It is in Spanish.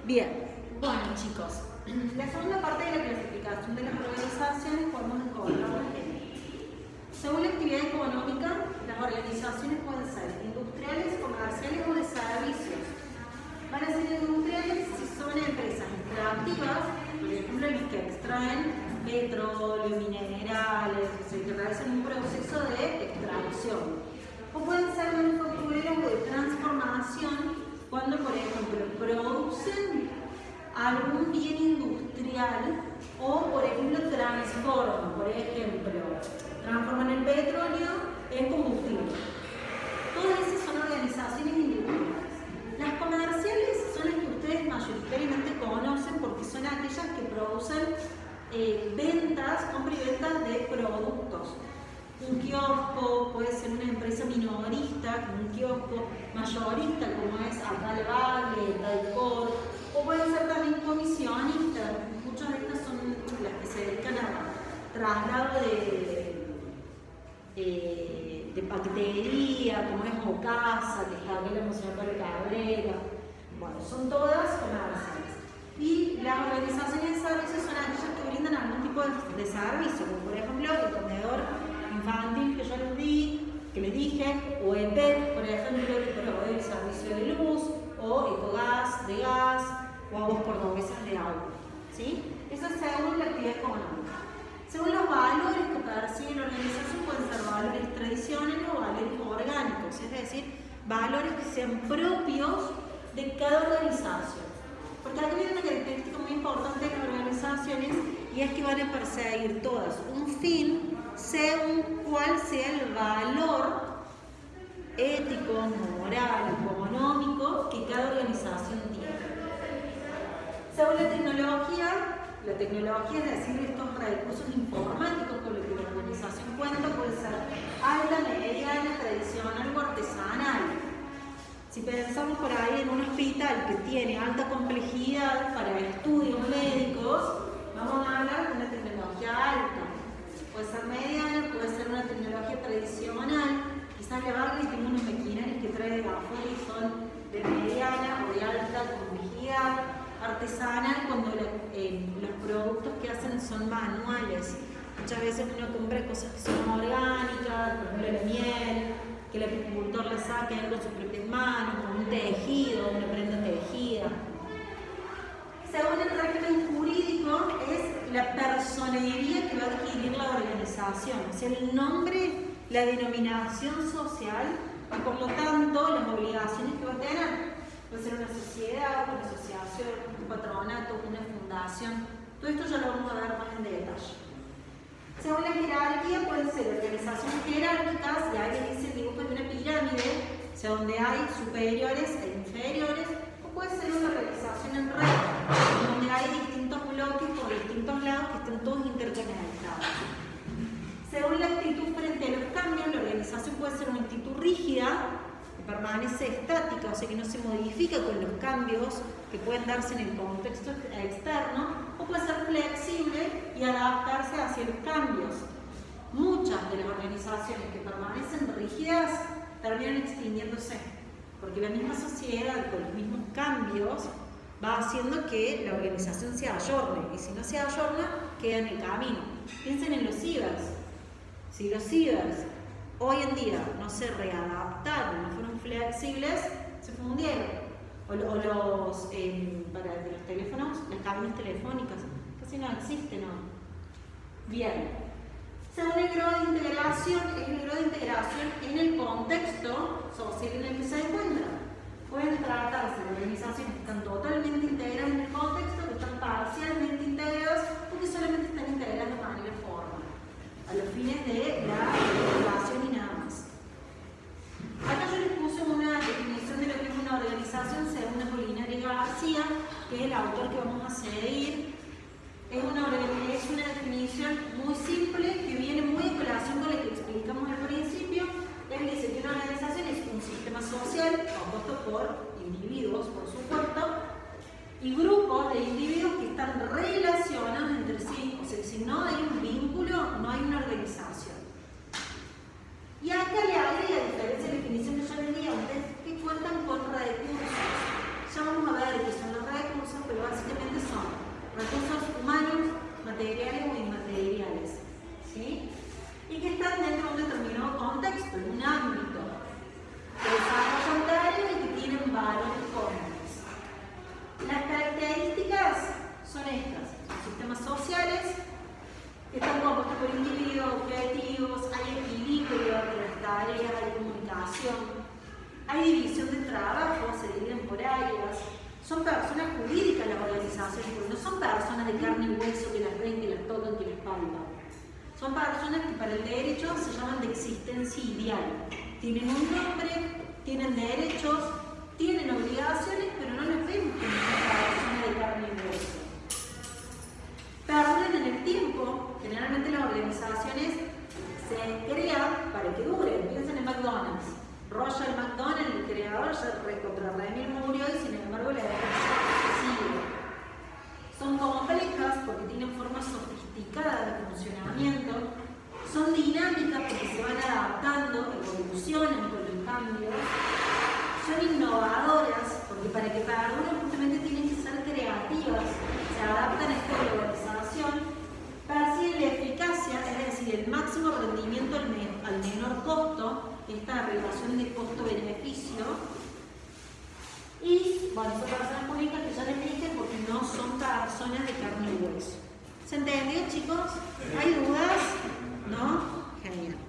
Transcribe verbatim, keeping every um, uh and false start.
Bien, bueno chicos, la segunda parte de la clasificación de las organizaciones podemos encontrarlas en: según la actividad económica, las organizaciones pueden ser industriales, comerciales o de servicios. Van a ser industriales si son empresas extractivas, por ejemplo las que extraen petróleo, minerales, o sea, que realizan un proceso de extracción. O pueden ser manufactureros o de transformación, cuando por ejemplo producen algún bien industrial o por ejemplo transforman, por ejemplo, transforman el petróleo en combustible. Todas esas son organizaciones industriales. Las comerciales son las que ustedes mayoritariamente conocen porque son aquellas que producen eh, ventas, compra y venta de productos. Un kiosco puede ser una empresa minorista, un kiosco mayorista, como es acá el Valle, Talcor, o pueden ser también comisionistas. Muchas de estas son las que se dedican a traslado de, de, de paquetería, como es Ocasa, que está aquí en la Monserrat Cabrera. Bueno, son todas comerciales. Y las organizaciones de servicios son aquellas que brindan algún tipo de, de servicio, como por ejemplo el comedor infantil que yo les di, que les dije, o E P E C, por ejemplo, que provee el servicio de luz, o Ecogas de gas, o aguas cordobesas de agua. ¿Sí? Eso es según la actividad económica. Según los valores que persigue la organización, pueden ser valores tradicionales o valores orgánicos, es decir, valores que sean propios de cada organización. Porque acá viene una característica muy importante de las organizaciones, y es que van a perseguir todas un fin según cuál sea el valor ético, moral, económico que cada organización tiene. Según la tecnología, la tecnología es decir, estos recursos informáticos con los que la organización cuenta, puede ser alta, mediana, tradicional o artesanal. Si pensamos por ahí en un hospital que tiene alta complejidad para estudios médicos, vamos a hablar de una tecnología alta. Puede ser mediana, puede ser una tecnología tradicional. Quizás la Barley tiene unos maquinarios que trae de afuera y son de mediana o de alta complejidad. Artesanal, cuando la, eh, los productos que hacen son manuales. Muchas veces uno compra cosas que son orgánicas, por ejemplo la miel, que el apicultor la saque con sus propias manos, con un tejido, una prenda tejida. Según el régimen jurídico, es la personería que va a adquirir la organización, o sea, el nombre, la denominación social y por lo tanto las obligaciones que va a tener. Puede ser una sociedad, una asociación, un patronato, una fundación. Todo esto ya lo vamos a ver más en detalle. Según la jerarquía, pueden ser organizaciones jerárquicas, y ahí les dice el dibujo de una pirámide, o sea, donde hay superiores e inferiores, o puede ser una organización en red, donde hay distintos bloques por distintos lados que están todos interconectados. Según la actitud frente a los cambios, la organización puede ser una actitud rígida, que permanece estática, o sea que no se modifica con los cambios que pueden darse en el contexto externo, o puede ser flexible y adaptarse hacia los cambios. Muchas de las organizaciones que permanecen rígidas terminan extinguiéndose, porque la misma sociedad con los mismos cambios va haciendo que la organización se ayorne, y si no se ayorna, queda en el camino. Piensen en los cibers. Si los cibers hoy en día no se readaptaron, no fueron flexibles, se fundieron. O, o los, eh, para los teléfonos, las cabinas telefónicas, casi no existen, ¿no? Bien. Según el grado de integración, es el grado de integración en el contexto social en el que se encuentra. Pueden tratarse de organizaciones que están totalmente integradas en el contexto, que están parcialmente integradas, o que solamente están integradas de manera formal, a los fines de la integración y nada más. Acá yo les puse una definición de lo que es una organización según Apolinario García, que es el autor que vamos a seguir. Es una, es una definición muy simple que viene muy en relación con lo que explicamos al principio. Él dice que una organización es un sistema social compuesto por individuos, por supuesto, y grupos de individuos que están relacionados entre sí. O sea, si no hay un vínculo, no hay una organización. Y acá le agrega, a diferencia de la definición que yo les di a ustedes, que cuentan con recursos. Ya vamos a ver qué son los recursos, Son personas jurídicas las organizaciones, porque no son personas de carne y hueso que las ven, que las tocan, que las palpan. Son personas que para el derecho se llaman de existencia ideal. Tienen un nombre, tienen derechos, tienen obligaciones, pero no las vemos como personas de carne y hueso. Perduran en el tiempo. Generalmente las organizaciones se crean para que duren. Piensen en McDonald's. Roger McDonald, el creador, ya recontra Remil murió y sin embargo la empresa sigue. Son complejas porque tienen formas sofisticadas de funcionamiento. Son dinámicas porque se van adaptando, evolucionan con los cambios. Son innovadoras porque para que perduren justamente tienen que ser creativas. Se adaptan a esta globalización. Persiguen la eficacia, es decir, el máximo rendimiento al, me al menor costo, esta relación de costo-beneficio. Y, bueno, son personas públicas que ya les dije porque no son personas de carne y hueso. ¿Se entendió, chicos? ¿Hay dudas? ¿No? Genial.